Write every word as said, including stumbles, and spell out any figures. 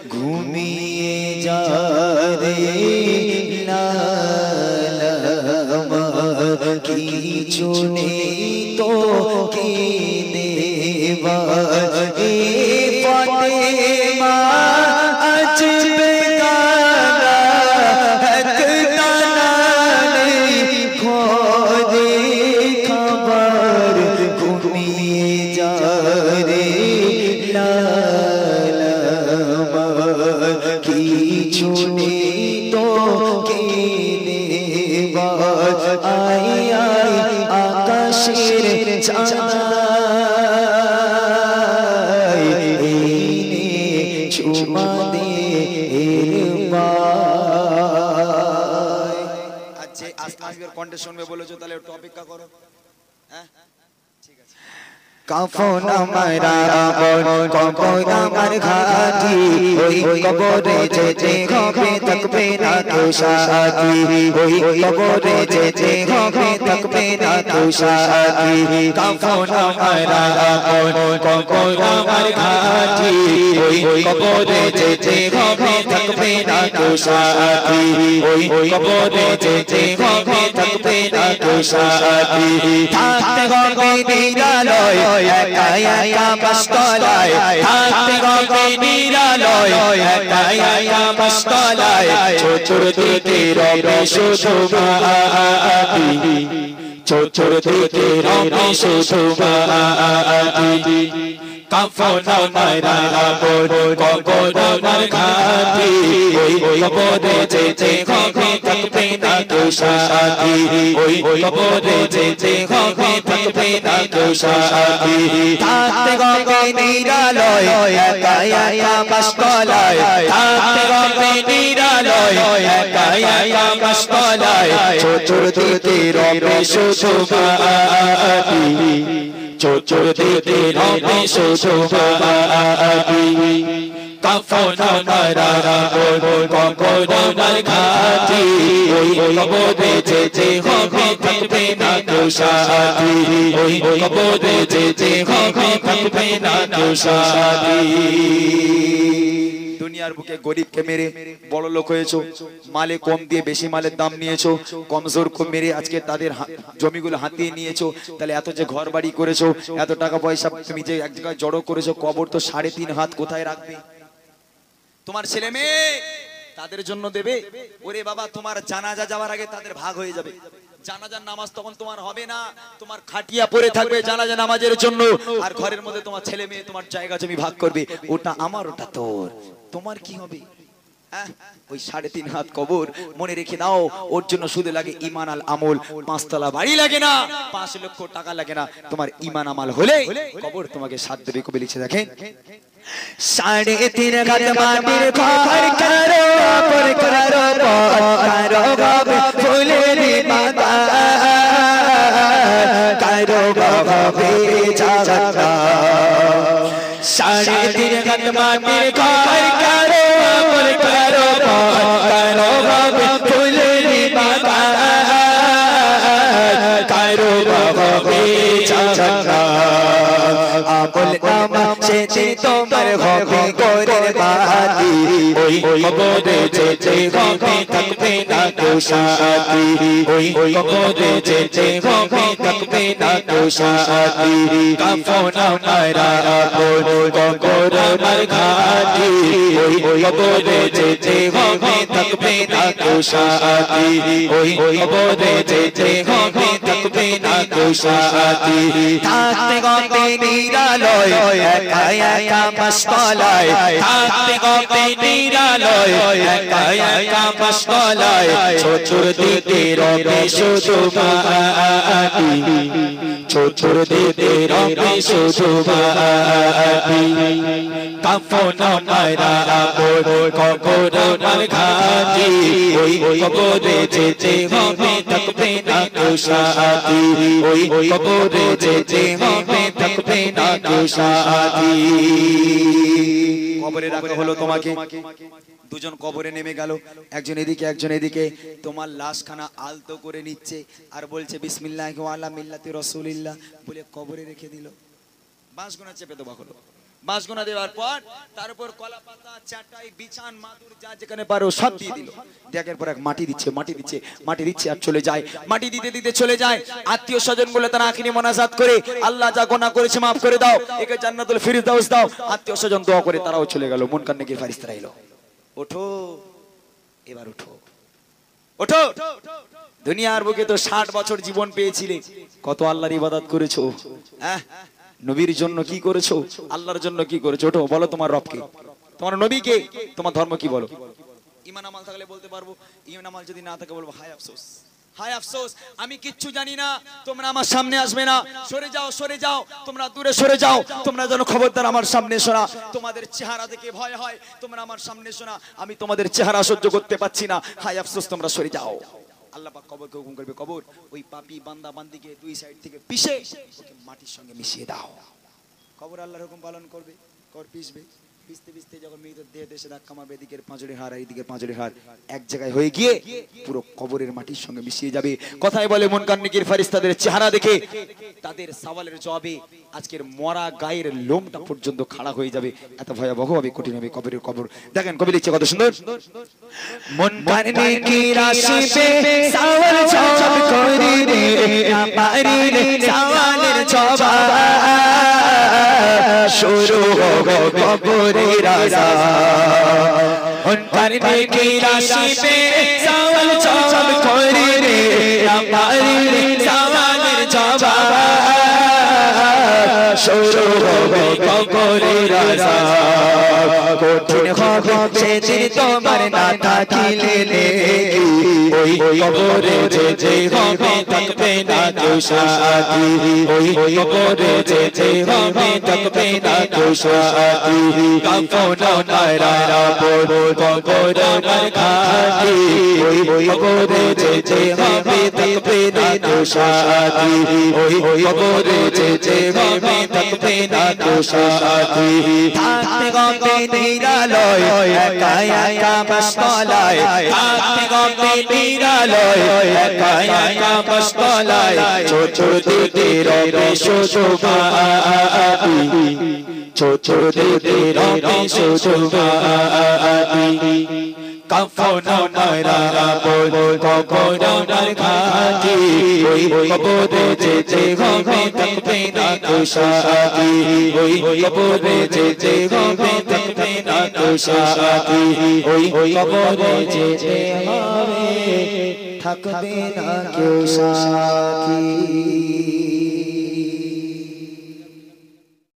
ঘুমিয়ে যা রে লালা কিছু নেই তো কে দেবা এ ফাতেমা আজ বেগানা একটা নানি ঘরে খাবার ঘুমিয়ে যা রে লালা কিছু নেই তো কে দেবা আই আই আকাশের চাঁদ চুমা দে আচ্ছা আজকে আসবে কণ্ঠে শুনবে বলেছো তাহলে একটু অপেক্ষা করো হ্যাঁ ঠিক আছে কাফন আমারা আপন কবর আমার ঘাটি ওই কবরে যেতে হবে থাকবে না কেউ সাথী ওই কবরে যেতে হবে থাকবে না কেউ সাথী কাফন আমারা আপন কবর আমার ঘাটি ওই কবরে যেতে হবে থাকবে না কেউ সাথী ওই কবরে যেতে হবে থাকবে না কেউ সাথী থাকতে হবে নিরালয় একা একা মস্তলায় থাকতে হবে নিরালয় একা একা মস্তলায় চতুর্দিকে রবে শুধু মাটি চতুর্দিকে রবে শুধু মাটি কাফন আমারা আপন কবর আমার ঘাটি ওই কবরে যেতে হবে থাকবে না কেউ সাথী ওই কবরে যেতে হবে থাকবে না কেউ সাথী থাকতে হবে নিরালয় একা একা মস্তলায় থাকতে হবে নিরালয় একা একা মস্তলায় চতুর্দিকে রবে শুধু মাটি চতুর্দিকে রবে শুধু মাটি কাফন আমারা আপন কবর আমার ঘাটি ওই কবরে যেতে হবে থাকবে না কেউ সাথী ওই কবরে যেতে হবে থাকবে না কেউ সাথী দুনিয়ার বুকে গরিবকে মেরে বড় লোক হয়েছো মালে কম দিয়ে বেশি মালের দাম নিয়েছো কমজোর কো মেরে আজকে তাদের জমিগুলো হাতিয়ে নিয়েছো তাহলে এত যে ঘর বাড়ি করেছো এত টাকা পয়সা তুমি যে এক জায়গায় জড়ো করেছো কবর তো সাড়ে তিন হাত কোথায় রাখবে তোমার ছেলে মেয়ে তাদের জন্য দেবে ওরে বাবা তোমার জানাজা যাওয়ার আগে তাদের ভাগ হয়ে যাবে জানাজার নামাজ তখন তোমার হবে না তোমার খাটিয়া পড়ে থাকবে জানাজা নামাজের জন্য আর ঘরের মধ্যে তোমার ছেলে মেয়ে তোমার জায়গা জমি ভাগ করবে ওটা আমার ওটা তোর তোমার কি হবে ওই সাড়ে তিন হাত কবর মনে রেখে দাও ওর জন্য শুধু লাগে ইমান আল আমল পাঁচতলা বাড়ি লাগে না পাঁচ লক্ষ টাকা লাগে না তোমার ইমান আমাল হলে কবর তোমাকে সাথ দেবে কবি লিখে দেখেন সাড়ে তিন হাত মাটির ঘর করো পর করো করো বাবা ফুলের বাগান করো বাবা বেচারা সাড়ে তিন হাত মাটির ঘর করো পর করো করো বাবা ফুলের বাগান করো বাবা বেচারা আমল নামা সেচে তোমার হবে গোরের বাতি ওই কবরে যেতে হবে থাকবে না কেউ সাথী ওই কবরে যেতে হবে থাকবে না কেউ সাথী কাফন আমারা আপন কবর আমার ঘাটি ওই কবরে যেতে হবে থাকবে না কেউ সাথী ওই কবরে যেতে হবে থাকবে না কেউ সাথী থাকতে হবে নিরালয় একা একা মস্তলায় থাকতে হবে নিরালয় একা একা মস্তলায় চতুর্দিকে রবে শুধু মাটি চতুর্দিকে রবে শুধু মাটি কাফন আমারা আপন কবর আমার ঘাটি ওই কবরে যেতে হবে থাকবে না কেউ সাথী ওই কবরে যেতে হবে থাকবে না কেউ সাথী কবরে রাখা হলো তোমাকে দুজন কবরে নেমে গেল একজন এদিকে একজন এদিকে তোমার লাশখানা আলতো করে নিচ্ছে আর বলছে বিসমিল্লাহি ওয়া আলা মিল্লাতি রাসূলিল্লাহ বলে কবরে রেখে দিল বাঁশগুনা চেপে দেওয়া হলো বাঁশগুনা দেওয়ার পর তার উপর কলা পাতা চাটাই বিছান মাদুর যা যেখানে পারো সব দিয়ে দিল। দেখার পর এক মাটি দিচ্ছে মাটি দিচ্ছে মাটি দিচ্ছে আর চলে যায়। মাটি দিতে দিতে চলে যায়। আত্মীয় স্বজন গুলো তারা আখিরি মোনাজাত করে আল্লাহ যা গুনাহ করেছে মাফ করে দাও, একে জান্নাতুল ফিরদাউস দাও। আত্মীয় স্বজন দোয়া করে তারাও চলে গেল। মুনকার নেকির ফেরেশতারা এলো, ওঠো এবার ওঠো ওঠো। দুনিয়ার বুকে তো ষাট বছর জীবন পেয়েছিলে, কত আল্লাহর ইবাদত করেছো, হ্যাঁ নবীর জন্য কি করেছো, আল্লাহর জন্য কি করেছো? ওঠো বলো তোমার রবকে, তোমার নবীকে, তোমার ধর্ম কি বলো। ঈমান আমল থাকলে বলতে পারবো, ঈমান আমল যদি না থাকে বলবো হায় আফসোস, হায় আফসোস আমি কিচ্ছু জানি না, তোমরা আমার সামনে আসবে না, সরে যাও সরে যাও, তোমরা দূরে সরে যাও, তোমরা যেন খবরদার আমার সামনে এসো না, তোমাদের চেহারা দেখে ভয় হয়, তোমরা আমার সামনে এসো না, আমি তোমাদের চেহারা সহ্য করতে পারছি না, হায় আফসোস তোমরা সরে যাও। আল্লাহ পাক কবরকে হুকুম করবে, কবর ওই পাপী বান্দা বান্দিকে দুই সাইড থেকে পিষে ওকে মাটির সঙ্গে মিশিয়ে দাও। কবর আল্লাহর হুকুম পালন করবে, কবর পিষবে, পিছতে পিছতে যখন মৃতের দেহে দেশে ধাক্কা মারবে, এদিকের পাঁজরের হাড় আর এদিকের পাঁজরের হাড় এক জায়গায় হয়ে গিয়ে পুরো কবরের মাটির সঙ্গে মিশিয়ে যাবে। কথায় বলে মুনকার নেকির ফেরেশতাদের চেহারা দেখে তাদের সওয়ালের জবাবে আজকের মরা গায়ের লোমটা পর্যন্ত খাড়া হয়ে যাবে, এত ভয়াবহ হবে, কঠিন হবে কবরের কবর। দেখেন কবি লিখছে কত সুন্দর, মুনকার নেকির আসবে সওয়াল জবাব করিবে, না পারিলে সওয়ালের জবাব শুরু হবে কবরের আযাব। মুনকার নেকির আসবে সওয়াল জবাব করিবে, না পারিলে সওয়ালের জবাব শুরু হবে কবরের আযাব। কঠিন হবে সেদিন তোমার না থাকিলে নেকি, ওই কবরে যেতে হবে থাকবে না কেউ সাথী, ওই কবরে যেতে হবে থাকবে না কেউ সাথী। কাফন নারা বল কবর আমার ঘাটি, ওই কবরে যেতে হবে থাকবে না কেউ সাথী, ওই কবরে যেতে হবে থাকবে না কেউ সাথী। থাকতে হবে নিরালয় একা একা বাসতলায়, থাকতে হবে নিরালয় একা একা বাসতলায়, চতুর্দিকে রবে শুধু মাটি, চতুর্দিকে রবে শুধু মাটি। কাফন নারা বল কবর আমার ঘাটি, ওই কবরে যেতে হবে থাকবে না কেউ সাথী, ওই কবরে যেতে হবে থাকবে না কেউ সাথী, ওই কবরে যেতে হবে থাকবে না কেউ সাথী।